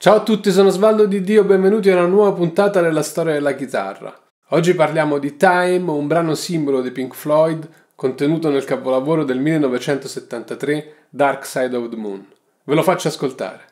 Ciao a tutti, sono Svaldo Di Dio, benvenuti a una nuova puntata della storia della chitarra. Oggi parliamo di Time, un brano simbolo dei Pink Floyd, contenuto nel capolavoro del 1973, Dark Side of the Moon. Ve lo faccio ascoltare.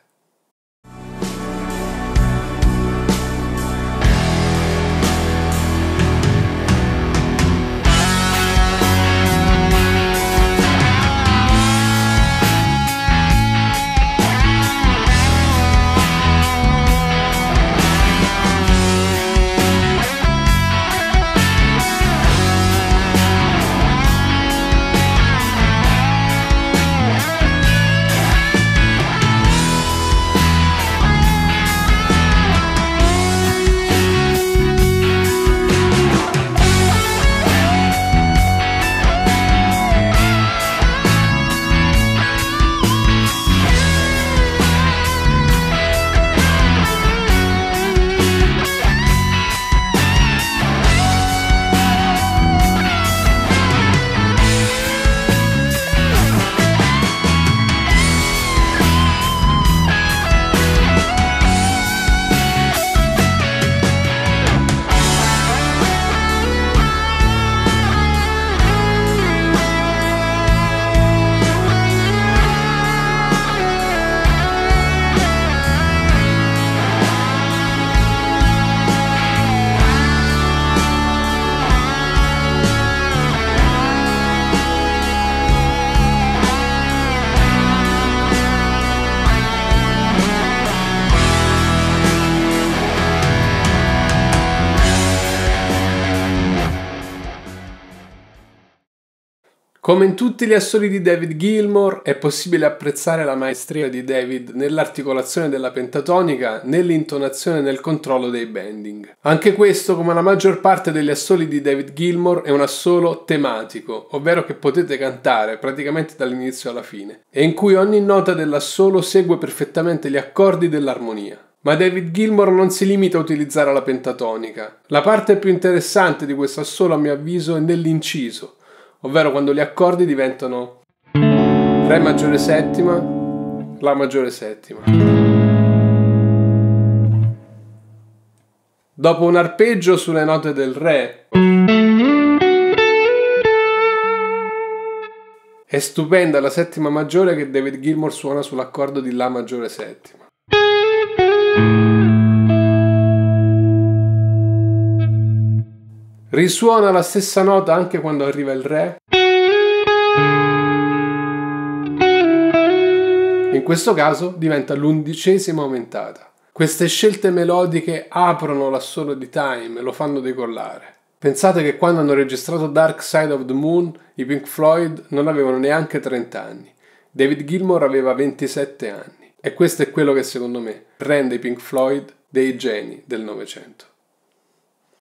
Come in tutti gli assoli di David Gilmour, è possibile apprezzare la maestria di David nell'articolazione della pentatonica, nell'intonazione e nel controllo dei bending. Anche questo, come la maggior parte degli assoli di David Gilmour, è un assolo tematico, ovvero che potete cantare praticamente dall'inizio alla fine, e in cui ogni nota dell'assolo segue perfettamente gli accordi dell'armonia. Ma David Gilmour non si limita a utilizzare la pentatonica. La parte più interessante di questo assolo, a mio avviso, è nell'inciso, ovvero quando gli accordi diventano Re maggiore settima, La maggiore settima. Dopo un arpeggio sulle note del Re, è stupenda la settima maggiore che David Gilmour suona sull'accordo di La maggiore settima. Risuona la stessa nota anche quando arriva il Re. In questo caso diventa l'11ª aumentata. Queste scelte melodiche aprono l'assolo di Time e lo fanno decollare. Pensate che quando hanno registrato Dark Side of the Moon, i Pink Floyd non avevano neanche 30 anni. David Gilmour aveva 27 anni. E questo è quello che secondo me rende i Pink Floyd dei geni del Novecento.